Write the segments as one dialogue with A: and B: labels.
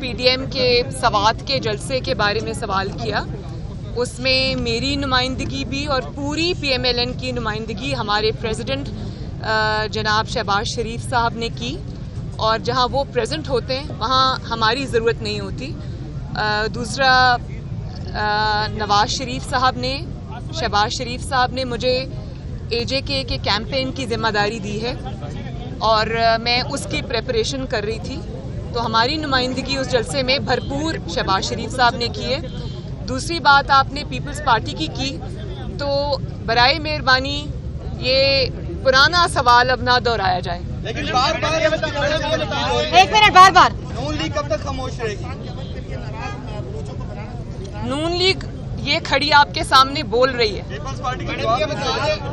A: PDM के सवात के जलसे के बारे में सवाल किया, उसमें मेरी नुमाइंदगी भी और पूरी पीएमएलएन की नुमाइंदगी हमारे प्रेसिडेंट जनाब शहबाज शरीफ साहब ने की, और जहां वो प्रेजेंट होते हैं वहां हमारी ज़रूरत नहीं होती। दूसरा, नवाज शरीफ साहब ने, शहबाज शरीफ साहब ने मुझे एजेके के कैंपेन की जिम्मेदारी दी है और मैं उसकी प्रेपरेशन कर रही थी, तो हमारी नुमाइंदगी उस जलसे में भरपूर शहबाज शरीफ साहब ने की है। दूसरी बात आपने पीपल्स पार्टी की, तो बराए मेहरबानी ये पुराना सवाल अब ना दोहराया जाए।
B: लेकिन बार-बार
C: एक मिनट, बार-बार
B: नून लीग कब तक खामोश रहेगी?
A: नून लीग ये खड़ी आपके सामने बोल रही है।
B: पीपल्स पार्टी के जवाब में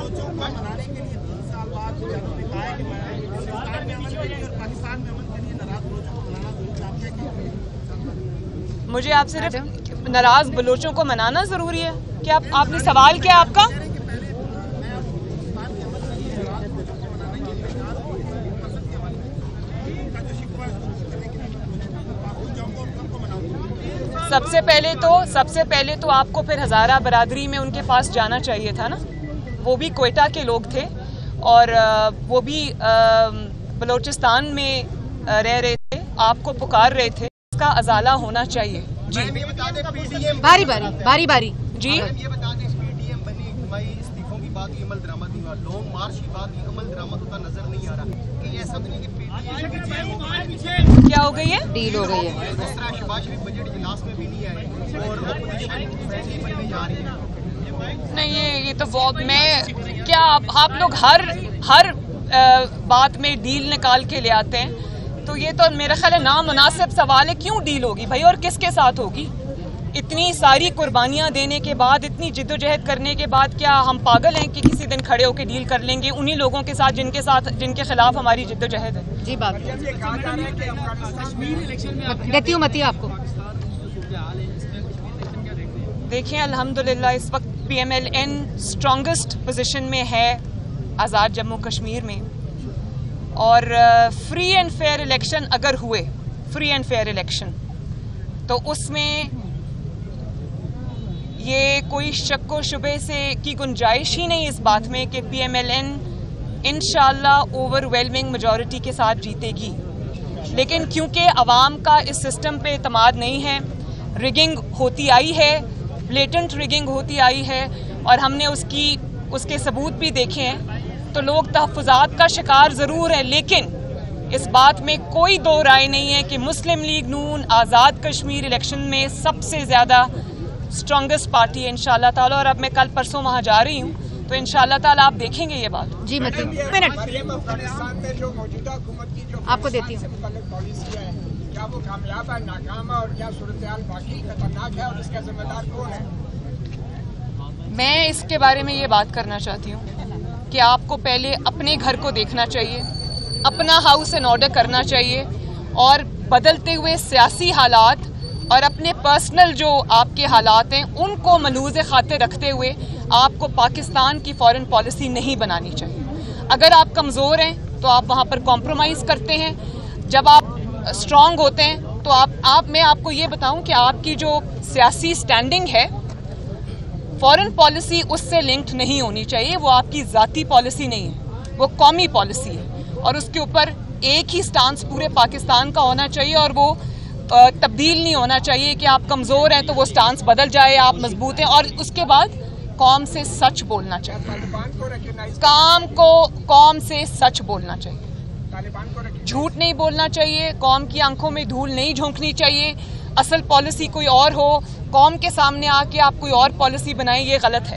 A: मुझे आप सिर्फ नाराज बलोचों को मनाना जरूरी है क्या? आपने सवाल क्या आपका? सबसे पहले तो आपको फिर हज़ारा बरादरी में उनके पास जाना चाहिए था ना। वो भी क्वेटा के लोग थे और वो भी बलोचिस्तान में रह रहे थे, आपको पुकार रहे थे, इसका अजाला होना चाहिए। जी
C: बारी बारी
A: जी,
B: ये बता दें पीडीएम बनी हुई इस्तीफों की बात, ये अमल दरामद नहीं हुआ, लॉन्ग मार्च की बात, ये अमल दरामद होता नजर नहीं आ रहा कि ऐसा नहीं कि पीडीएम
A: क्या हो गई है?
C: डील हो गई है।
B: जिस तरह शहबाज शरीफ बजट इजलास में भी नहीं आए और अपोजिशन फैसले बनने जा रही है।
A: नहीं, ये तो बहुत, मैं क्या आप लोग हर बात में डील निकाल के ले आते हैं, तो ये तो मेरा ख्याल है नामुनासिब सवाल है। क्यों डील होगी भाई, और किसके साथ होगी? इतनी सारी कुर्बानियां देने के बाद, इतनी जिद्दोजहद करने के बाद, क्या हम पागल हैं कि किसी दिन खड़े होकर डील कर लेंगे उन्हीं लोगों के साथ जिनके खिलाफ हमारी जिद्दोजहद है?
C: जी बात देती हूँ मती आपको।
A: देखिए, अल्हम्दुलिल्लाह इस वक्त पीएमएलएन स्ट्रॉन्गेस्ट पोजीशन में है आज़ाद जम्मू कश्मीर में, और फ्री एंड फेयर इलेक्शन अगर हुए, फ्री एंड फेयर इलेक्शन, तो उसमें ये कोई शक व शुबे से की गुंजाइश ही नहीं इस बात में कि पीएमएलएन इंशाअल्लाह ओवरवेलमिंग मेजॉरिटी के साथ जीतेगी। लेकिन क्योंकि अवाम का इस सिस्टम पे एतमाद नहीं है, रिगिंग होती आई है, ब्लेटेंट रिगिंग होती आई है, और हमने उसके सबूत भी देखे हैं, तो लोग तहफ़्फ़ुज़ात का शिकार ज़रूर है। लेकिन इस बात में कोई दो राय नहीं है कि मुस्लिम लीग नून आज़ाद कश्मीर इलेक्शन में सबसे ज़्यादा स्ट्रॉन्गेस्ट पार्टी है इंशाअल्लाह ताला। और अब मैं कल परसों वहाँ जा रही हूँ, तो इंशाअल्लाह ताला आप देखेंगे ये बात।
C: जी मती मिनट आपको देती हूँ।
D: क्या वो कामयाब है, नाकाम है, और क्या सूरत-ए-हाल बाकी खतरनाक है और इसका जिम्मेदार कौन है?
A: मैं इसके बारे में ये बात करना चाहती हूँ कि आपको पहले अपने घर को देखना चाहिए, अपना हाउस एंड ऑर्डर करना चाहिए, और बदलते हुए सियासी हालात और अपने पर्सनल जो आपके हालात हैं उनको मलूज़ खातिर रखते हुए आपको पाकिस्तान की फॉरेन पॉलिसी नहीं बनानी चाहिए। अगर आप कमज़ोर हैं तो आप वहाँ पर कॉम्प्रोमाइज़ करते हैं, जब आप स्ट्रॉन्ग होते हैं तो मैं आपको ये बताऊं कि आपकी जो सियासी स्टैंडिंग है, फॉरेन पॉलिसी उससे लिंक्ड नहीं होनी चाहिए। वो आपकी ज़ाती पॉलिसी नहीं है, वो कौमी पॉलिसी है, और उसके ऊपर एक ही स्टांस पूरे पाकिस्तान का होना चाहिए, और वो तब्दील नहीं होना चाहिए कि आप कमज़ोर हैं तो वो स्टांस बदल जाए, आप मजबूत हैं। और उसके बाद कौम से सच बोलना चाहिए, कौम से सच बोलना चाहिए, झूठ नहीं बोलना चाहिए, कौम की आंखों में धूल नहीं झोंकनी चाहिए। असल पॉलिसी कोई और हो, कौम के सामने आके आप कोई और पॉलिसी बनाएं, ये गलत है।